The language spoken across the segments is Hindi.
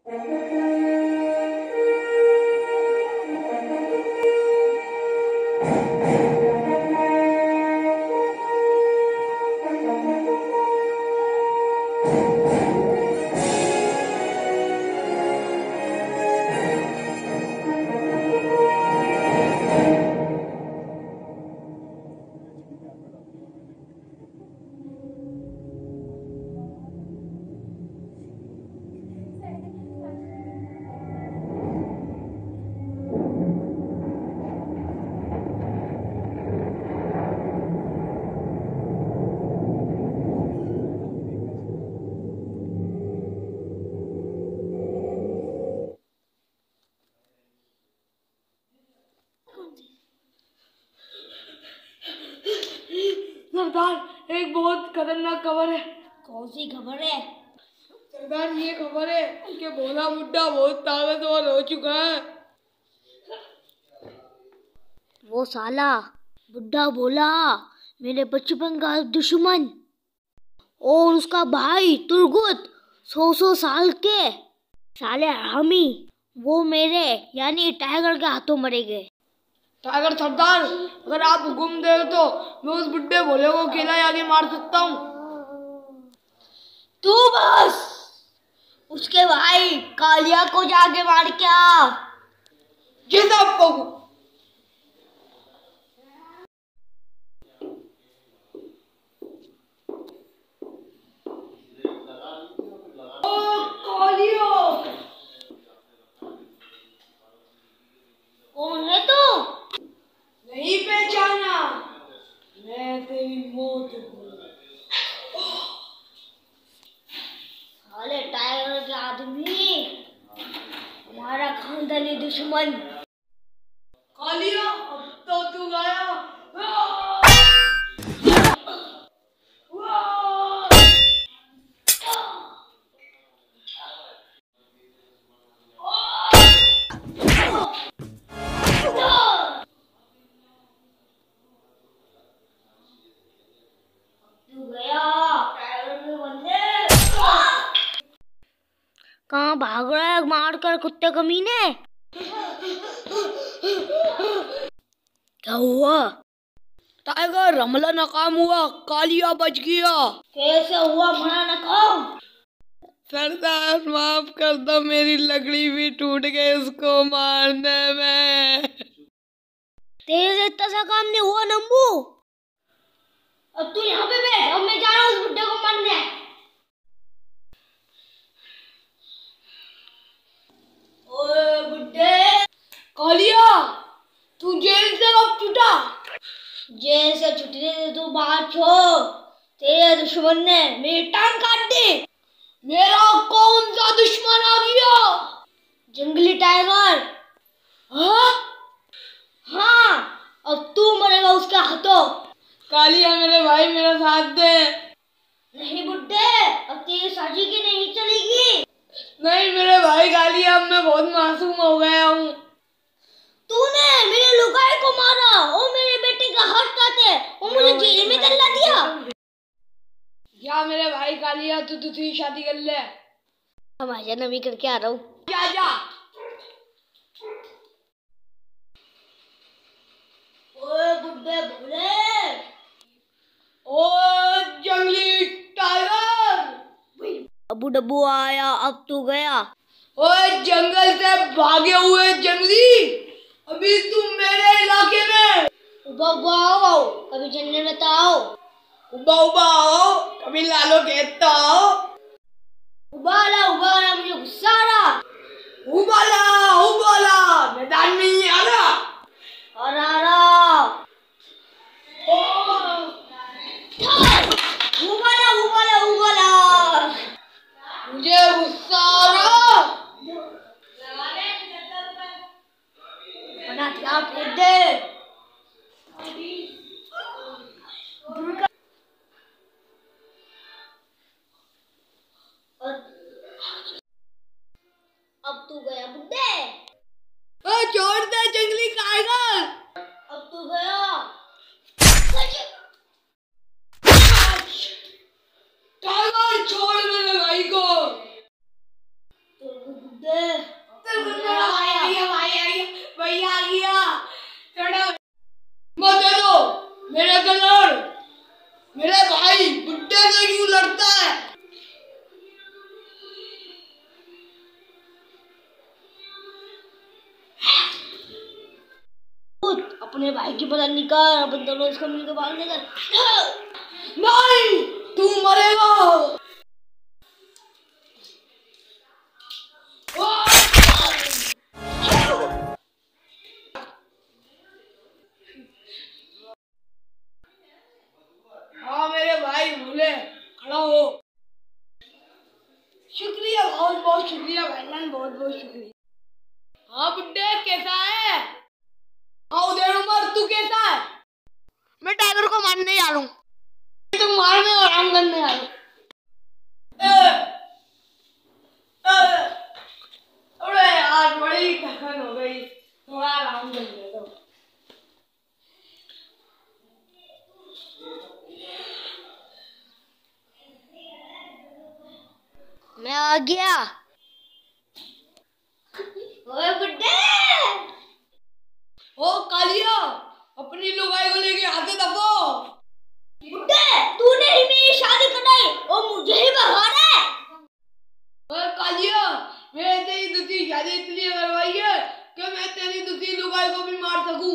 सरदार, एक बहुत खतरनाक खबर है। कौन सी खबर है? सरदार, ये खबर है कि भोला बुड्ढा बहुत ताकतवर हो चुका है। वो साला बुड्ढा भोला मेरे बचपन का दुश्मन और उसका भाई तुरगुत 100 साल के साले हरामी, वो मेरे यानी टाइगर के हाथों मरे गए। टाइगर सरदार, अगर आप हुक्म दे तो मैं उस बुड्ढे भोले को अकेला आगे मार सकता हूँ। तू बस उसके भाई कालिया को जाके मार के आ। जी साहब को। कौन है तू? नहीं पहचाना? मैं तेरी मौत हूँ। साले टाइगर के आदमी, हमारा खानदानी दुश्मन। कालिया, अब तो तू गया। कहाँ भाग रहा है मार कर कुत्ते कमीने? क्या हुआ? टाइगर, हमला नाकाम हुआ, कालिया बच गया। कैसे हुआ हमारा नाकाम? सरदार, माफ कर दो, मेरी लकड़ी भी टूट गई उसको मारने में। तेरे से इतना सा काम नहीं हुआ नंबू। अब तू यहाँ पे बैठ, अब मैं जा रहा हूँ उस बुड्ढे को मारने। ओए बुड्ढे। कालिया, तू जेल से कब छूटा? जेल से छुटने से तू बात छोड़। तेरे दुश्मन ने मेरी टांग काट दी। मेरा कौन सा दुश्मन आ गया? जंगली टाइगर। हाँ? हाँ, अब तू मरेगा उसके हाथों। कालिया मेरे भाई, मेरा साथ दे। नहीं बुड्ढे, अब तेरी साजी की नहीं चलेगी। नहीं मेरे भाई कालिया, अब मैं बहुत मासूम हो गया हूँ। तूने मेरे लुगाई को मारा और मेरे बेटे का हाथ काटे और मुझे जेल में डलवा दिया। या मेरे भाई कालिया, तू दूसरी शादी कर ले। हम आजा नवी करके आ रहा हूँ। जा जा। ओए बुड्ढे भोले। ओ जंगली टाइगर। अबू डब्बू आया, अब तू गया। ओए जंगल से भागे हुए जंगली, अभी तुम मेरे इलाके में। उबा उबा आओ, कभी जन्नत में आओ। उबा उबा आओ, कभी लालो कहता आओ। उबाला मुझे गुस्सा आ रहा। उबाला मैदान में ही आ रहा। और आ रहा। उबाला मुझे गुस्सा आ रहा। अपना हथियार फेंक दे। अब तू गया बुड्ढे। छोड़ दे जंगली टाइगर। अब तू गया। टाइगर, छोड़ मेरे भाई को। तो अपने भाई की पता नहीं कर, अपन दोनों उसको मिलकर भागने का। नहीं, तू मरेगा। हाँ मेरे भाई भोले, खड़ा हो। शुक्रिया, बहुत बहुत शुक्रिया भाईजान, बहुत बहुत शुक्रिया। हाँ बुड्ढे, कैसा है? हाँ उधर उमर, तू कैसा है? मैं टाइगर को मारने आ रहा हूँ। तुम मारने और आराम करने आ रहे हो। अरे यार बड़ी थकान हो गई, थोड़ा आराम कर ले दो। मैं आ गया। ओए बुड्ढे, ओ कालिया, अपनी लुगाई को लेके आते दबो। बुड्ढे तूने ही मेरी शादी कराई और मुझे ही भगा रहा है। ओए कालिया, मैंने तेरी दूसरी शादी इसलिए करवाई है कि मैं तेरी दूसरी लुगाई को भी मार सकूं।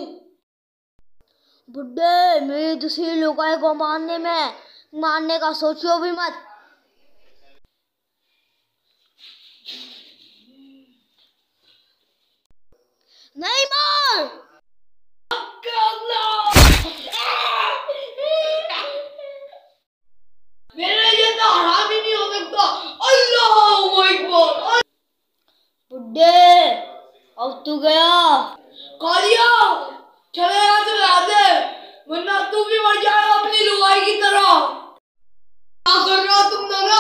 बुड्ढे मेरी दूसरी लुगाई को मारने का सोचो भी मत। नहीं मार। मेरे ये तो हराम ही नहीं हो सकता। अल्लाहू अकबर। बुड्ढे अब तू गया। कालिया, चले यहाँ से ला दे, वरना तू भी मर जाएगा अपनी लुगाई की तरह। क्या कर रहे हो तुम दोनों?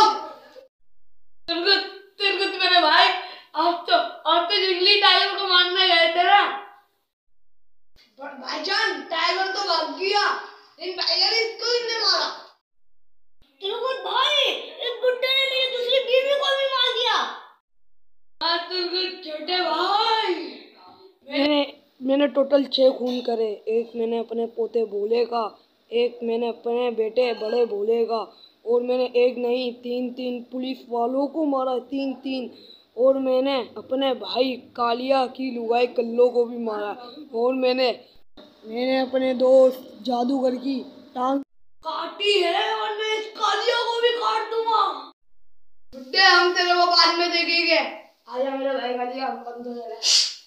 तिरगुत मेरे भाई, आप तो जंगली टाइगर को मारने गए थे ना? पर भाईजान टाइगर तो भाग गया, इन टाइगर इसको इनने मारा। तिरगुत भाई, इस बुड्ढे ने मेरी दूसरी बीवी को भी मार दिया। हाँ तिरगुत छोटे भाई, मैंने टोटल 6 खून करे। एक मैंने अपने पोते भोले का, एक मैंने अपने बेटे बड़े भोले का, और मैंने एक नहीं 3 पुलिस वालों को मारा, 3। और मैंने अपने भाई कालिया की लुगाई कल्लो को भी मारा। और मैंने अपने दोस्त जादूगर की टांग काटी है, और मैं इस कालिया को भी काट दूंगा। बुड्ढे हम तेरे को बाद में देखेंगे। आजा मेरे भाई कालिया, हम बंद हो जाए।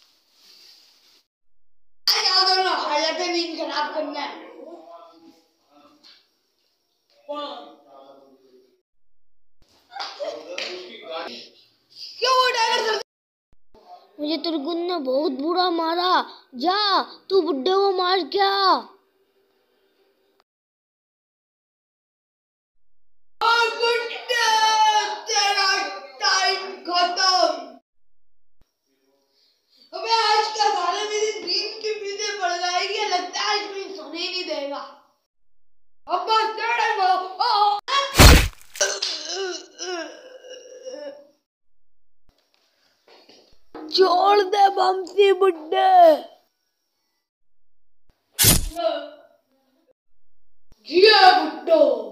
जाओ दोनों, आ जाते नींद खराब करना है। क्यों वो टाइगर? मुझे तिरगुत ने बहुत बुरा मारा। जा तू बुड्ढे को मार क्या। बुड्ढे, तेरा टाइम खत्म। अबे आज का सारे मेरी नींद की पीछे पड़ जाएगी, लगता है आज कोई सोने ही नहीं देगा। अब बस तेरे को छोड़ दे बमसी बुड्ढे। जिया बुड्ढो।